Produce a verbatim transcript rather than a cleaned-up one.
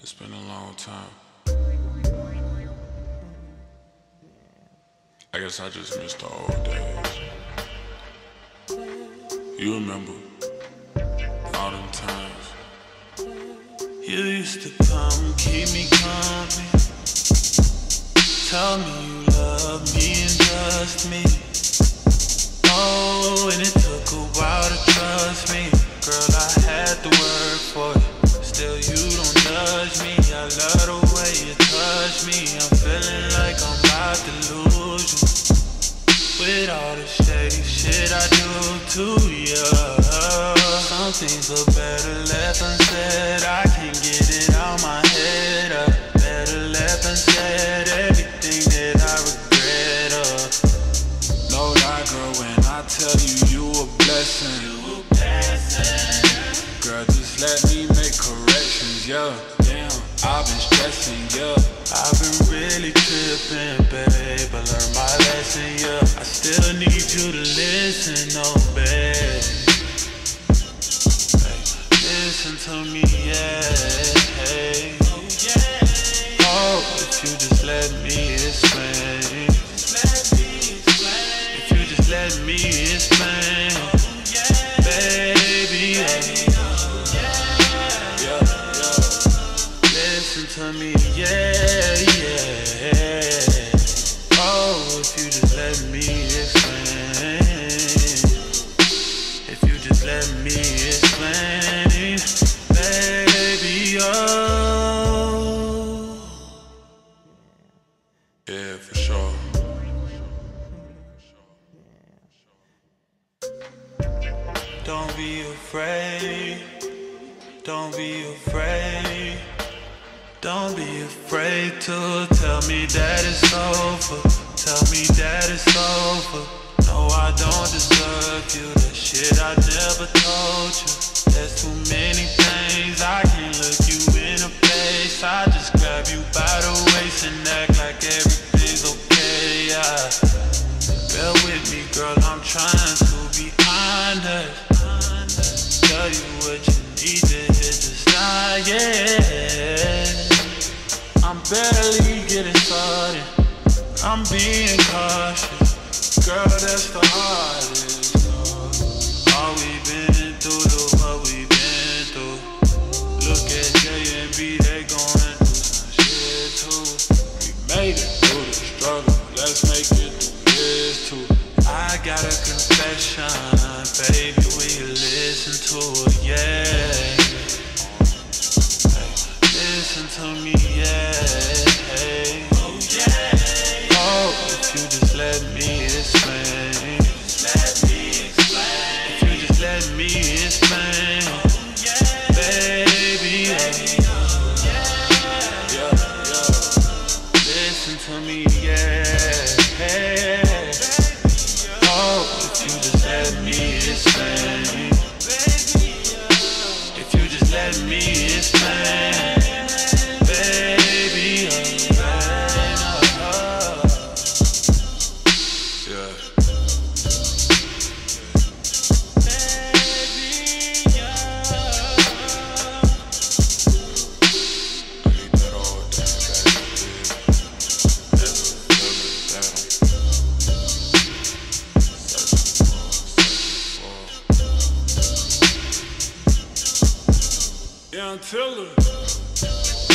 It's been a long time. I guess I just missed the old days. You remember all them times. You used to come, keep me company. Tell me you love me and trust me. Oh, and it took a while to trust me. Girl, I had to work for it. Still you don't judge me. I love the way you touch me. I'm feeling like I'm about to lose you. With all the shady shit I do to you. Some things are better left unsaid. I can't get it out my head up. Better left unsaid. Everything that I regret of. No lie, girl, when I tell you you a blessing. You a blessing. Girl, just let me make corrections, yeah. Damn, I've been stressing, yeah. I've been really tripping, babe. I learned my lesson, yeah. I still need you to listen, oh, babe. Hey, listen to me, yeah. Hey. Oh, if you just let me explain. If you just let me explain, baby, yeah. Listen to me, yeah, yeah. Oh, if you just let me explain. If you just let me explain, baby, oh. Yeah, for sure. Don't be afraid. Don't be afraid. Don't be afraid to tell me that it's over. Tell me that it's over. No, I don't deserve you. That shit I never told you. There's too many things. I can't look you in the face. I just grab you by the waist and act like everything's okay. Yeah. Bear with me, girl. I'm trying to be honest. Tell you what you need to hit the side, yeah. I'm barely getting started. I'm being cautious. Girl, that's the hardest. All we've been through, look what we've been through. Look at J and B, they going through some shit too. We made it through the struggle. Let's make it through this too. I got a confession, baby, will you listen to it, yeah. Listen to me, yeah. Hey. Oh, yeah. Oh, if you just let me explain. Let me explain. If you just let me explain. Oh, yeah. Baby, yeah. Yeah, yeah. Listen to me, yeah. Hey. Oh, if you just let me explain. If you just let me explain. Young Tiller.